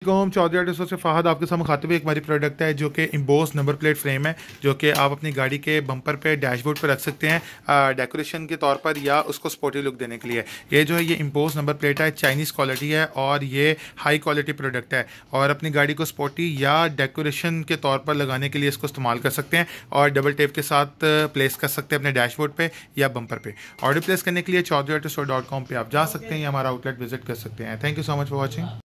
Chaudhary auto से फ़हद आपके सामने मुखातिब एक हमारी प्रोडक्ट है जो कि इम्बोस नंबर प्लेट फ्रेम है, जो कि आप अपनी गाड़ी के बम्पर पे डैशबोर्ड पे रख सकते हैं डेकोरेशन के तौर पर या उसको स्पोर्टी लुक देने के लिए। ये जो है ये इम्बोस नंबर प्लेट है, चाइनीज़ क्वालिटी है और ये हाई क्वालिटी प्रोडक्ट है और अपनी गाड़ी को स्पोर्टी या डेकोरेशन के तौर पर लगाने के लिए इसको इस्तेमाल कर सकते हैं और डबल टेप के साथ प्लेस कर सकते हैं अपने डैशबोर्ड पर या बम्पर पर। ऑर्डर प्लेस करने के लिए chaudhryautostore.com पर आप जा सकते हैं या हमारा आउटलेट विजिट कर सकते हैं। Thank you so much for watching.